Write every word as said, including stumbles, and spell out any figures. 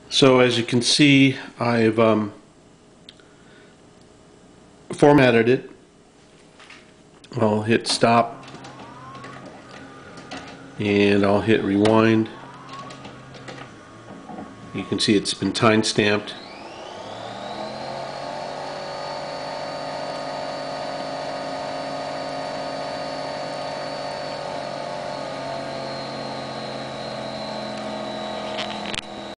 So as you can see, I've um, formatted it. I'll hit stop and I'll hit rewind. You can see it's been time stamped.